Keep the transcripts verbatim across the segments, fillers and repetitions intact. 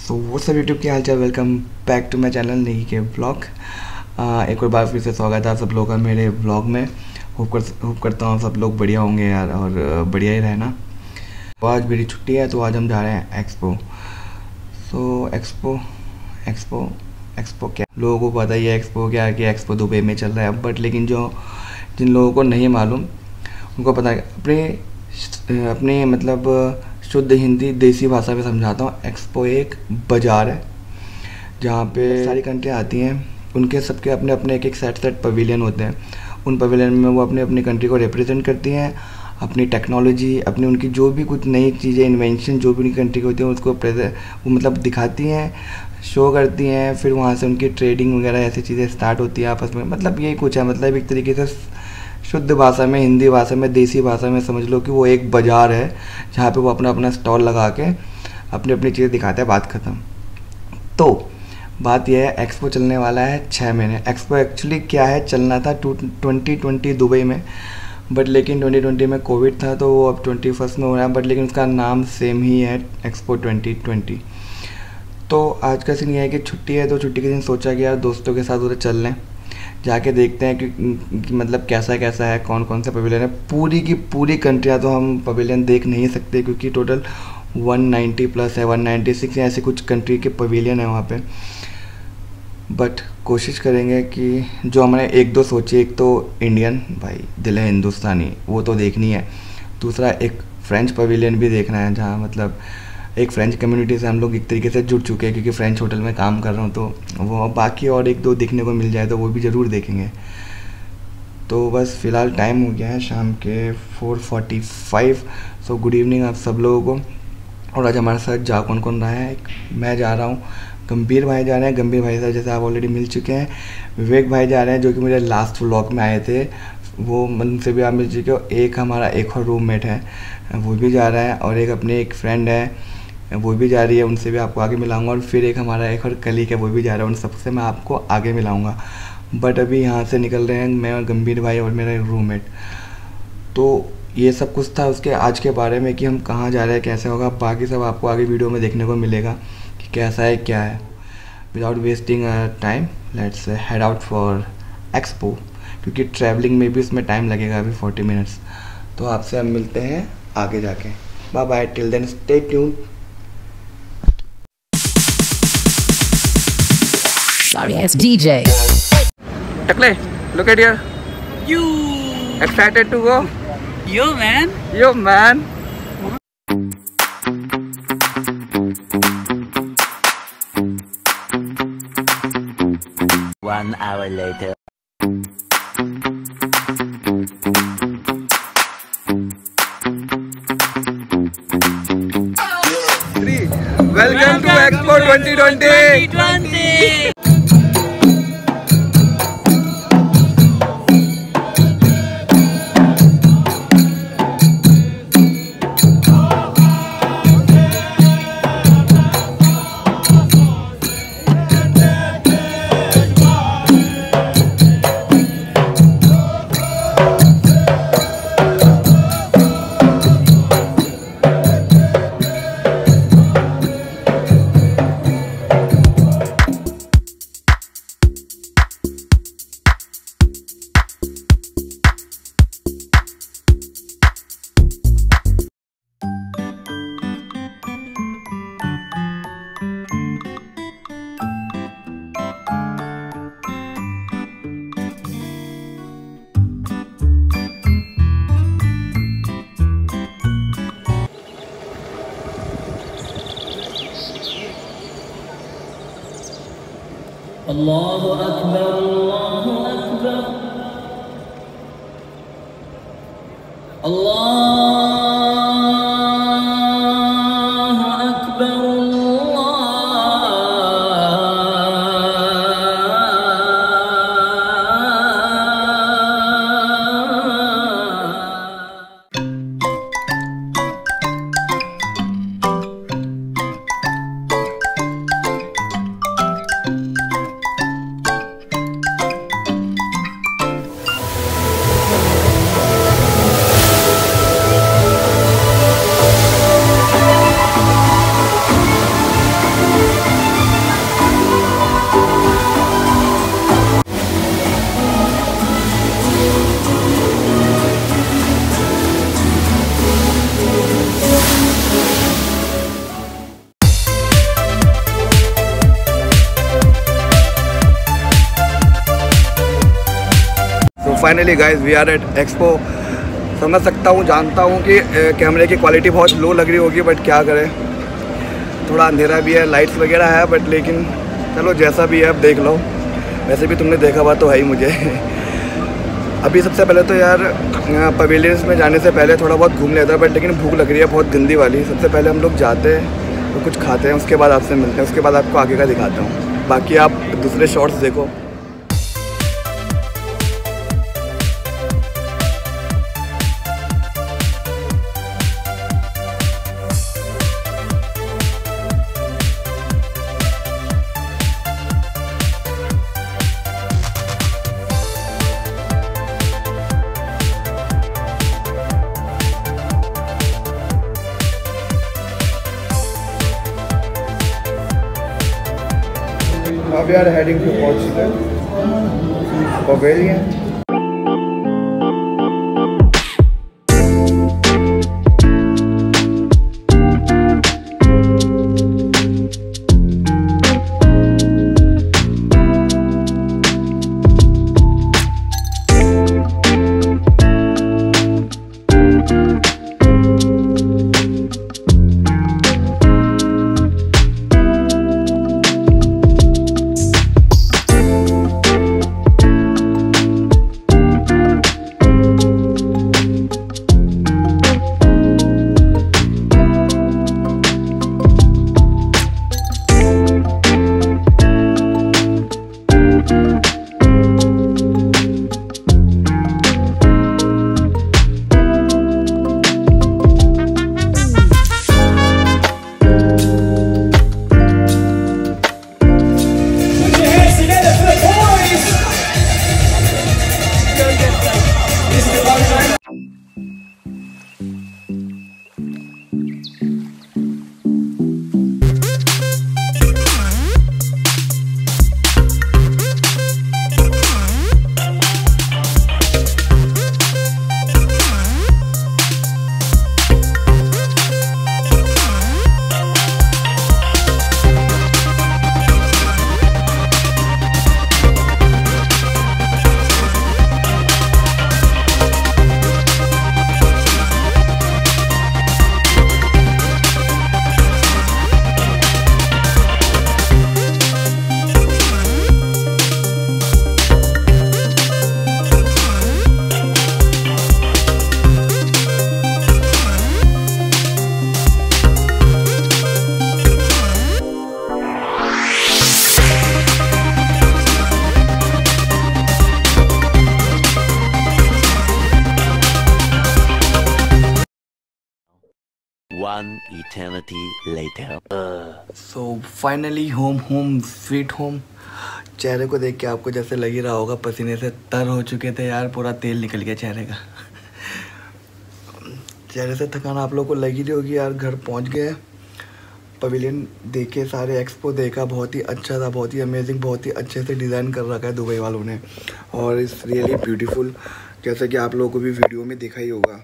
सो वो सब यूट्यूब के हाल चाल, welcome back to my channel नहीं के ब्लॉग। एक और बार फिर से स्वागत है सब लोगों का मेरे ब्लॉग में। होप कर होप करता हूँ सब लोग बढ़िया होंगे यार, और बढ़िया ही रहना। तो आज मेरी छुट्टी है तो आज हम जा रहे हैं expo. So expo expo expo क्या, लोगों को पता ही है एक्सपो क्या है कि एक्सपो दुबई में चल रहा है, बट लेकिन जो जिन लोगों को नहीं मालूम उनको पता है। अपने अपने मतलब शुद्ध हिंदी देसी भाषा में समझाता हूँ। एक्सपो एक बाज़ार है जहाँ पे सारी कंट्रियाँ आती हैं, उनके सबके अपने अपने एक एक सेट सेट पवेलियन होते हैं। उन पवेलियन में वो अपने अपनी कंट्री को रिप्रेजेंट करती हैं, अपनी टेक्नोलॉजी, अपनी उनकी जो भी कुछ नई चीज़ें, इन्वेंशन जो भी उनकी कंट्री की होती हैं उसको वो मतलब दिखाती हैं, शो करती हैं। फिर वहाँ से उनकी ट्रेडिंग वगैरह ऐसी चीज़ें स्टार्ट होती है आपस में। मतलब यही कुछ है, मतलब एक तरीके से शुद्ध भाषा में, हिंदी भाषा में, देसी भाषा में समझ लो कि वो एक बाज़ार है जहाँ पे वो अपना अपना स्टॉल लगा के अपनी अपनी चीज़ें दिखाते हैं। बात ख़त्म। तो बात यह है, एक्सपो चलने वाला है छः महीने। एक्सपो एक्चुअली क्या है, चलना था टू ट्वेंटी ट्वेंटी दुबई में, बट लेकिन ट्वेंटी ट्वेंटी में कोविड था तो वो अब ट्वेंटी फर्स्ट में हो रहा है, बट लेकिन उसका नाम सेम ही है, एक्सपो ट्वेंटी ट्वेंटी। तो आज का सीन ये है कि छुट्टी है तो छुट्टी के दिन सोचा कि यार दोस्तों के साथ उधर चल लें, जाके देखते हैं कि, कि मतलब कैसा कैसा है, कौन कौन से पवेलियन है। पूरी की पूरी कंट्रियाँ तो हम पवेलियन देख नहीं सकते क्योंकि टोटल वन नाइंटी प्लस है, वन नाइंटी सिक्स ऐसे कुछ कंट्री के पवेलियन है वहाँ पे। बट कोशिश करेंगे कि जो हमने एक दो सोचे, एक तो इंडियन भाई दिल है हिंदुस्तानी, वो तो देखनी है। दूसरा एक फ्रेंच पवेलियन भी देखना है जहाँ मतलब एक फ्रेंच कम्युनिटी से हम लोग एक तरीके से जुड़ चुके हैं क्योंकि फ्रेंच होटल में काम कर रहा हूँ, तो वो बाकी और एक दो देखने को मिल जाए तो वो भी ज़रूर देखेंगे। तो बस फ़िलहाल टाइम हो गया है शाम के four forty five. So good evening आप सब लोगों को। और आज हमारे साथ जा कौन कौन रहा है, मैं जा रहा हूँ, गंभीर भाई जा रहे हैं, गंभीर भाई साहब जैसे आप ऑलरेडी मिल चुके हैं। विवेक भाई जा रहे हैं जो कि मेरे लास्ट व्लॉग में आए थे, वो उनसे भी आप मिल चुके हो। एक हमारा एक और रूममेट है वो भी जा रहा है, और एक अपने एक फ्रेंड है वो भी जा रही है, उनसे भी आपको आगे मिलाऊंगा। और फिर एक हमारा एक और कलीग है वो भी जा रहा है, उन सबसे मैं आपको आगे मिलाऊंगा। बट अभी यहाँ से निकल रहे हैं मैं और गंभीर भाई और मेरा रूममेट। तो ये सब कुछ था उसके आज के बारे में कि हम कहाँ जा रहे हैं, कैसे होगा। बाकी सब आपको आगे वीडियो में देखने को मिलेगा कि कैसा है क्या है। Without wasting time let's head out for expo, क्योंकि ट्रैवलिंग में भी उसमें टाइम लगेगा अभी फोर्टी मिनट्स। तो आपसे हम मिलते हैं आगे जाके। Bye bye, till then stay tuned. Sorry ass D J. Takle, look at here. You. Excited to go? Yo, man. Yo, man. One hour later. Three. Welcome to Expo twenty twenty. twenty twenty. Allahu Akbar, Allahu Akbar, Allahu Akbar, finally guys we are at expo. समझ सकता हूँ, जानता हूँ कि कैमरे की quality बहुत लो लग रही होगी, बट क्या करें, थोड़ा अंधेरा भी है, लाइट्स वगैरह है, बट लेकिन चलो जैसा भी है अब देख लो। वैसे भी तुमने देखा हुआ तो है ही मुझे। अभी सबसे पहले तो यार पवेलियंस में जाने से पहले थोड़ा बहुत घूम लेता है, बट लेकिन भूख लग रही है बहुत गंदी वाली। सबसे पहले हम लोग जाते हैं तो कुछ खाते हैं, उसके बाद आपसे मिलते हैं, उसके बाद आपको आगे का दिखाता हूँ। बाकी आप दूसरे शॉर्ट्स देखो। Now we are heading to Portugal Pavilion. One eternity later. So finally home, home sweet home। चेहरे को देख के आपको जैसे लग ही रहा होगा पसीने से तर हो चुके थे यार, पूरा तेल निकल गया चेहरे का। चेहरे से थकान आप लोगों को लगी रही होगी यार। घर पहुंच गए, पवेलियन देखे, सारे एक्सपो देखा, बहुत ही अच्छा था, बहुत ही अमेजिंग, बहुत ही अच्छे से डिज़ाइन कर रखा है दुबई वालों ने, और इट्स रियली ब्यूटीफुल, जैसे कि आप लोगों को भी वीडियो में देखा ही होगा।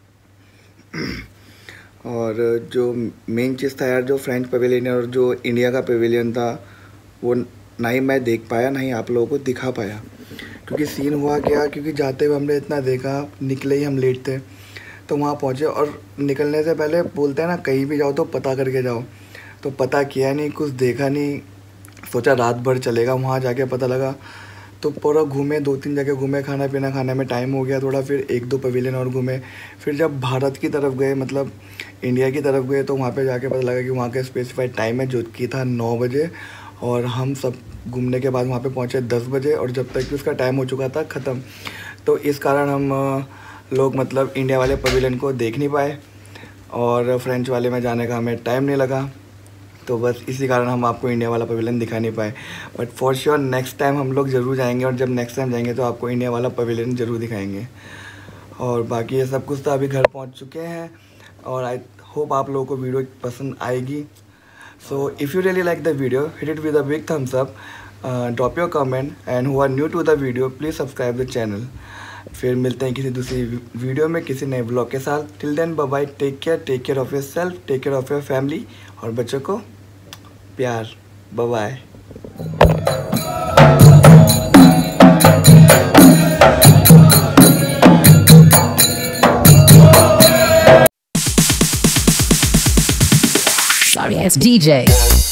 और जो मेन चीज़ था यार, जो फ्रेंच पवेलियन और जो इंडिया का पवेलियन था, वो ना ही मैं देख पाया ना ही आप लोगों को दिखा पाया। क्योंकि सीन हुआ क्या, क्योंकि जाते हुए हमने इतना देखा, निकले ही हम लेट थे, तो वहाँ पहुँचे और निकलने से पहले बोलते हैं ना कहीं भी जाओ तो पता करके जाओ, तो पता किया नहीं, कुछ देखा नहीं, सोचा रात भर चलेगा। वहाँ जाके पता लगा तो पूरा घूमे, दो तीन जगह घूमे, खाना पीना खाने में टाइम हो गया थोड़ा, फिर एक दो पवेलियन और घूमे। फिर जब भारत की तरफ गए, मतलब इंडिया की तरफ गए, तो वहाँ पे जाके पता लगा कि वहाँ का स्पेसिफाइड टाइम है जो कि था नौ बजे, और हम सब घूमने के बाद वहाँ पे पहुँचे दस बजे, और जब तक कि उसका टाइम हो चुका था ख़त्म। तो इस कारण हम लोग मतलब इंडिया वाले पवेलियन को देख नहीं पाए, और फ्रेंच वाले में जाने का हमें टाइम नहीं लगा, तो बस इसी कारण हम आपको इंडिया वाला पवेलियन दिखा नहीं पाए। But for sure next time हम लोग ज़रूर जाएंगे, और जब नेक्स्ट टाइम जाएंगे तो आपको इंडिया वाला पवेलियन ज़रूर दिखाएंगे। और बाकी ये सब कुछ तो अभी घर पहुंच चुके हैं, और आई होप आप लोगों को वीडियो पसंद आएगी। So if you really like the video, hit it with a big thumbs up, drop your comment, and who are new to the video please subscribe the channel. फिर मिलते हैं किसी दूसरी वीडियो में किसी नए ब्लॉग के साथ। Till then bye bye, take care, take care of yourself, take care of your family, और बच्चों को प्यार। Bye bye. S D J.